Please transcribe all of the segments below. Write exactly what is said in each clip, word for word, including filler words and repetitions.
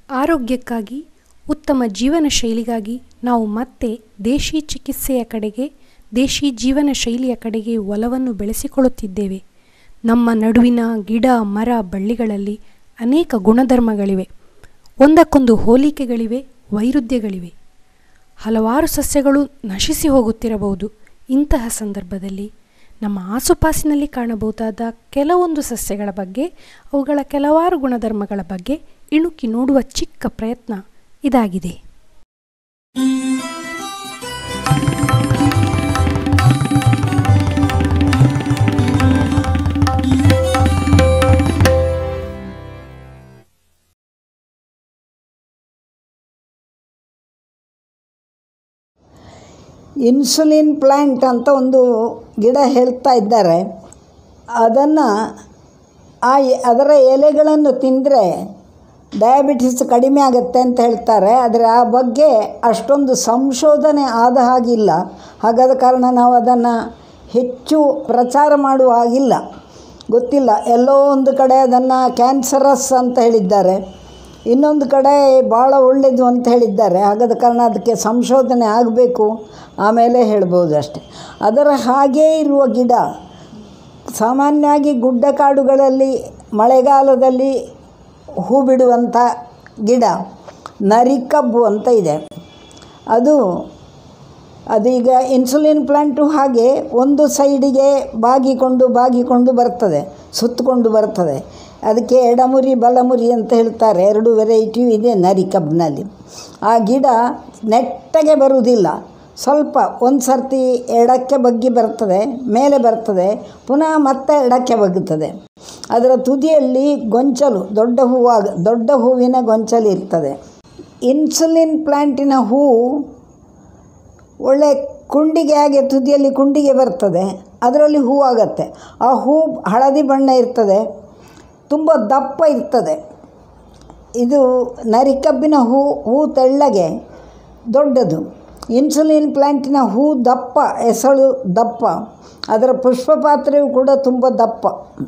ಆರೋಗ್ಯಕ್ಕಾಗಿ, ಉತ್ತಮ ಜೀವನ ಶೈಲಿಗಾಗಿ ನಾವು ಮತ್ತೆ ದೇಶಿ ಚಿಕಿತ್ಸೆಯ ಕಡೆಗೆ, ದೇಶಿ ಜೀವನ ಶೈಲಿಯ ಕಡೆಗೆ ಒಲವನ್ನು ಬೆಳೆಸಿಕೊಳ್ಳುತ್ತಿದ್ದೇವೆ. ನಮ್ಮ ನಡುವಿನ ಗಿಡ ಮರ ಬಳ್ಳಿಗಳಲ್ಲಿ ಅನೇಕ ಗುಣಧರ್ಮಗಳಿವೆ. ಒಂದಕ್ಕೊಂದು ಹೋಲಿಕೆಗಳಿವೆ, ವೈರುಧ್ಯಗಳಿವೆ. ಹಲವಾರು ಸಸ್ಯಗಳು ನಶಿಸಿ ಹೋಗುತ್ತಿರಬಹುದು. ಇಂತಹ ಸಂದರ್ಭದಲ್ಲಿ ನಮ್ಮ ಆಸುಪಾಸಿನಲ್ಲಿ ಕಾಣಬಹುದಾದ ಕೆಲವೊಂದು ಸಸ್ಯಗಳ ಬಗ್ಗೆ, ಅವುಗಳ ಕೆಲವಾರು ಗುಣಧರ್ಮಗಳ ಬಗ್ಗೆ ಇಣುಕಿ ನೋಡುವ ಚಿಕ್ಕ ಪ್ರಯತ್ನ ಇದಾಗಿದೆ. ಇನ್ಸುಲಿನ್ ಪ್ಲ್ಯಾಂಟ್ ಅಂತ ಒಂದು ಗಿಡ ಹೇಳ್ತಾ ಇದ್ದಾರೆ. ಅದನ್ನು ಆ ಅದರ ಎಲೆಗಳನ್ನು ತಿಂದರೆ ಡಯಾಬಿಟಿಸ್ ಕಡಿಮೆ ಆಗುತ್ತೆ ಅಂತ ಹೇಳ್ತಾರೆ. ಆದರೆ ಆ ಬಗ್ಗೆ ಅಷ್ಟೊಂದು ಸಂಶೋಧನೆ ಆದ ಹಾಗಿಲ್ಲ. ಹಾಗಾದ ಕಾರಣ ನಾವು ಅದನ್ನು ಹೆಚ್ಚು ಪ್ರಚಾರ ಮಾಡುವ ಹಾಗಿಲ್ಲ. ಗೊತ್ತಿಲ್ಲ, ಎಲ್ಲೋ ಒಂದು ಕಡೆ ಅದನ್ನು ಕ್ಯಾನ್ಸರಸ್ ಅಂತ ಹೇಳಿದ್ದಾರೆ, ಇನ್ನೊಂದು ಕಡೆ ಭಾಳ ಒಳ್ಳೆಯದು ಅಂತ ಹೇಳಿದ್ದಾರೆ. ಹಾಗಾದ ಕಾರಣ ಅದಕ್ಕೆ ಸಂಶೋಧನೆ ಆಗಬೇಕು, ಆಮೇಲೆ ಹೇಳ್ಬೋದು ಅಷ್ಟೆ. ಅದರ ಹಾಗೇ ಇರುವ ಗಿಡ ಸಾಮಾನ್ಯವಾಗಿ ಗುಡ್ಡ ಕಾಡುಗಳಲ್ಲಿ ಮಳೆಗಾಲದಲ್ಲಿ ಹೂ ಬಿಡುವಂಥ ಗಿಡ ನರಿಕಬ್ಬು ಅಂತ ಇದೆ. ಅದು ಅದೀಗ ಇನ್ಸುಲಿನ್ ಪ್ಲ್ಯಾಂಟು ಹಾಗೆ ಒಂದು ಸೈಡಿಗೆ ಬಾಗಿಕೊಂಡು ಬಾಗಿಕೊಂಡು ಬರ್ತದೆ, ಸುತ್ತಕೊಂಡು ಬರ್ತದೆ. ಅದಕ್ಕೆ ಎಡಮುರಿ ಬಲಮುರಿ ಅಂತ ಹೇಳ್ತಾರೆ. ಎರಡು ವೆರೈಟಿಯೂ ಇದೆ ನರಿಕಬ್ಬಿನಲ್ಲಿ. ಆ ಗಿಡ ನೆಟ್ಟಗೆ ಬರುವುದಿಲ್ಲ, ಸ್ವಲ್ಪ ಒಂದು ಸರ್ತಿ ಎಡಕ್ಕೆ ಬಗ್ಗಿ ಬರ್ತದೆ, ಮೇಲೆ ಬರ್ತದೆ, ಪುನಃ ಮತ್ತೆ ಎಡಕ್ಕೆ ಬಗ್ಗುತ್ತದೆ. ಅದರ ತುದಿಯಲ್ಲಿ ಗೊಂಚಲು, ದೊಡ್ಡ ಹೂವಾಗ ದೊಡ್ಡ ಹೂವಿನ ಗೊಂಚಲು ಇರ್ತದೆ. ಇನ್ಸುಲಿನ್ ಪ್ಲ್ಯಾಂಟಿನ ಹೂವು ಒಳ್ಳೆ ಕುಂಡಿಗೆ, ಹಾಗೆ ತುದಿಯಲ್ಲಿ ಕುಂಡಿಗೆ ಬರ್ತದೆ, ಅದರಲ್ಲಿ ಹೂವಾಗತ್ತೆ. ಆ ಹೂ ಹಳದಿ ಬಣ್ಣ ಇರ್ತದೆ, ತುಂಬ ದಪ್ಪ ಇರ್ತದೆ. ಇದು ನರಿಕಬ್ಬಿನ ಹೂ ಹೂ ತೆಳ್ಳಗೆ ದೊಡ್ಡದು. ಇನ್ಸುಲಿನ್ ಪ್ಲ್ಯಾಂಟಿನ ಹೂ ದಪ್ಪ, ಎಸಳು ದಪ್ಪ. ಅದರ ಪುಷ್ಪ ಪಾತ್ರೆಯು ಕೂಡ ತುಂಬ ದಪ್ಪ,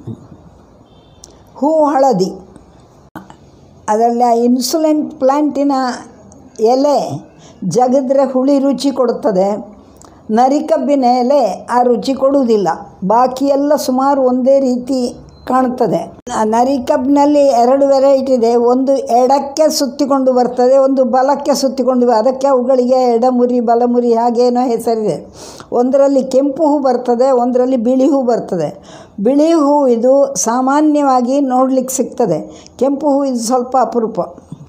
ಹೂ ಹಳದಿ. ಅದರಲ್ಲಿ ಆ ಇನ್ಸುಲಿನ್ ಪ್ಲ್ಯಾಂಟಿನ ಎಲೆ ಜಗದ್ರೆ ಹುಳಿ ರುಚಿ ಕೊಡುತ್ತದೆ. ನರಿಕಬ್ಬಿನ ಎಲೆ ಆ ರುಚಿ ಕೊಡುವುದಿಲ್ಲ. ಬಾಕಿಯೆಲ್ಲ ಸುಮಾರು ಒಂದೇ ರೀತಿ ಕಾಣುತ್ತದೆ. ನರಿಕಬ್ಬಿನಲ್ಲಿ ಎರಡು ವೆರೈಟಿ ಇದೆ. ಒಂದು ಎಡಕ್ಕೆ ಸುತ್ತಿಕೊಂಡು ಬರ್ತದೆ, ಒಂದು ಬಲಕ್ಕೆ ಸುತ್ತಿಕೊಂಡು, ಅದಕ್ಕೆ ಅವುಗಳಿಗೆ ಎಡಮುರಿ ಬಲಮುರಿ ಹಾಗೇನೋ ಹೆಸರಿದೆ. ಒಂದರಲ್ಲಿ ಕೆಂಪು ಹೂ ಬರ್ತದೆ, ಒಂದರಲ್ಲಿ ಬಿಳಿ ಹೂ ಬರ್ತದೆ. ಬಿಳಿ ಹೂ ಇದು ಸಾಮಾನ್ಯವಾಗಿ ನೋಡಲಿಕ್ಕೆ ಸಿಗ್ತದೆ, ಕೆಂಪು ಹೂ ಇದು ಸ್ವಲ್ಪ ಅಪರೂಪ.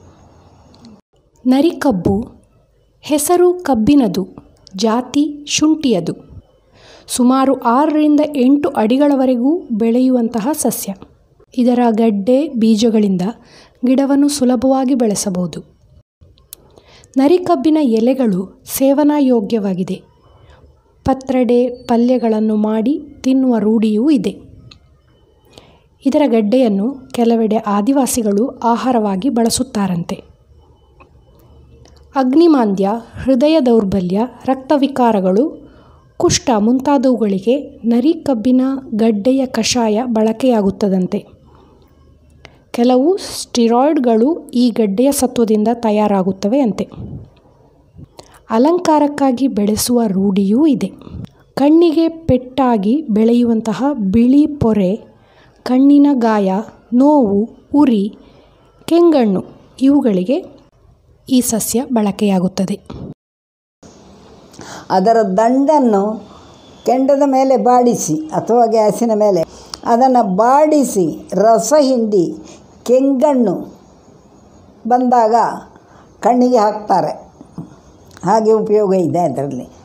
ನರಿಕಬ್ಬು ಹೆಸರು ಕಬ್ಬಿನದು, ಜಾತಿ ಶುಂಠಿಯದು. ಸುಮಾರು ಆರರಿಂದ ಎಂಟು ಅಡಿಗಳವರೆಗೂ ಬೆಳೆಯುವಂತಹ ಸಸ್ಯ. ಇದರ ಗಡ್ಡೆ ಬೀಜಗಳಿಂದ ಗಿಡವನ್ನು ಸುಲಭವಾಗಿ ಬೆಳೆಸಬಹುದು. ನರಿಕಬ್ಬಿನ ಎಲೆಗಳು ಸೇವನಾ ಯೋಗ್ಯವಾಗಿದೆ. ಪತ್ರಡೆ ಪಲ್ಯಗಳನ್ನು ಮಾಡಿ ತಿನ್ನುವ ರೂಢಿಯೂ ಇದೆ. ಇದರ ಗಡ್ಡೆಯನ್ನು ಕೆಲವೆಡೆ ಆದಿವಾಸಿಗಳು ಆಹಾರವಾಗಿ ಬಳಸುತ್ತಾರಂತೆ. ಅಗ್ನಿಮಾಂದ್ಯ, ಹೃದಯ ದೌರ್ಬಲ್ಯ, ರಕ್ತವಿಕಾರಗಳು, ಕುಷ್ಠ ಮುಂತಾದವುಗಳಿಗೆ ನರಿಕಬ್ಬಿನ ಗಡ್ಡೆಯ ಕಷಾಯ ಬಳಕೆಯಾಗುತ್ತದಂತೆ. ಕೆಲವು ಸ್ಟಿರಾಯ್ಡ್ಗಳು ಈ ಗಡ್ಡೆಯ ಸತ್ವದಿಂದ ತಯಾರಾಗುತ್ತವೆ ಅಂತೆ. ಅಲಂಕಾರಕ್ಕಾಗಿ ಬೆಳೆಸುವ ರೂಢಿಯೂ ಇದೆ. ಕಣ್ಣಿಗೆ ಪೆಟ್ಟಾಗಿ ಬೆಳೆಯುವಂತಹ ಬಿಳಿ ಪೊರೆ, ಕಣ್ಣಿನ ಗಾಯ, ನೋವು, ಉರಿ, ಕೆಂಗಣ್ಣು ಇವುಗಳಿಗೆ ಈ ಸಸ್ಯ ಬಳಕೆಯಾಗುತ್ತದೆ. ಅದರ ದಂಡನ್ನು ಕೆಂಡದ ಮೇಲೆ ಬಾಡಿಸಿ ಅಥವಾ ಗ್ಯಾಸಿನ ಮೇಲೆ ಅದನ್ನು ಬಾಡಿಸಿ ರಸ ಹಿಂಡಿ ಕೆಂಗಣ್ಣು ಬಂದಾಗ ಕಣ್ಣಿಗೆ ಹಾಕ್ತಾರೆ. ಹಾಗೆ ಉಪಯೋಗ ಇದೆ ಅದರಲ್ಲಿ.